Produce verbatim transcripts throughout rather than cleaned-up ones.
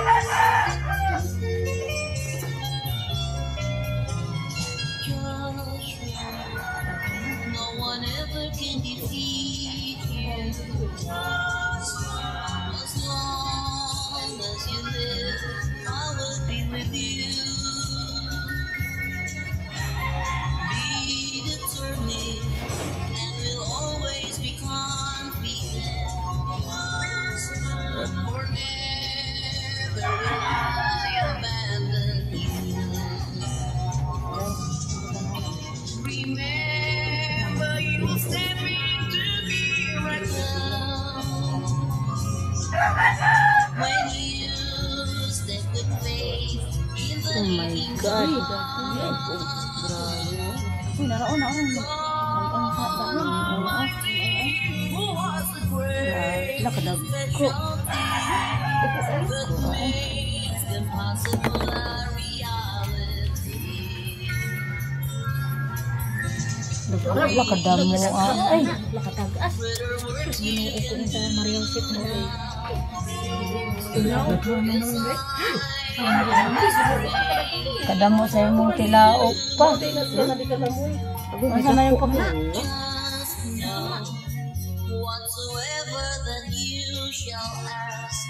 one ever can defeat you. As long as you live, I will be with you. Be determined and we'll always be confident. For never will I abandon you. Remember, you will step into miracles when you step with faith in the living God. Who was the great specialty that makes the impossible a reality? Lakadamo ay lakatagas. Ini ito sa Mariam Ship mo. Kadamo sa imong tilaok pa. Masa na yung pagna? Whatsoever that you shall ask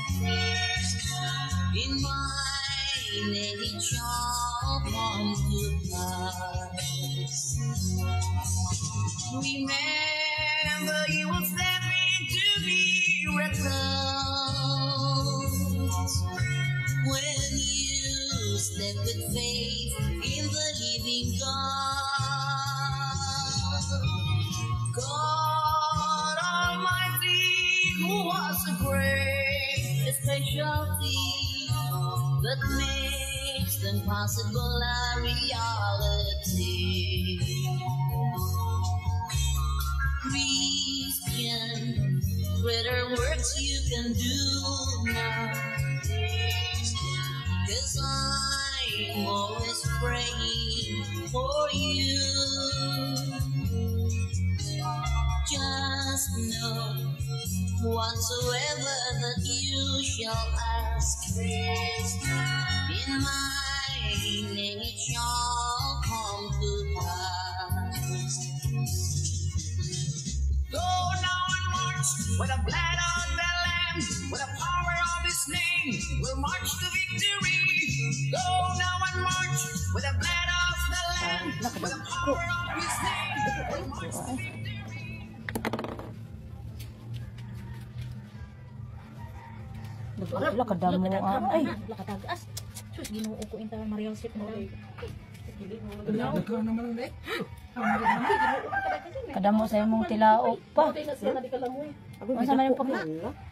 in my name, it shall come to pass. Remember, you will step into miracles when you step with faith in the living God. God Almighty, who was a great specialty that makes the impossible a reality. Christian, greater works you can do now, 'cause I'm always praying for you. Just know, whatsoever that you shall ask in my name, it shall come to pass. Go now and march with the blood of the Lamb, with the power of His name, we'll march to victory. Go now and march with the blood of the Lamb, with the power of His name, we'll march to victory. Lakadamo ay lakatagas. Sus Ginoo ko inta Mariam Ship mo. Kadamo sa imong tilaok pa. Masa na yung pagna?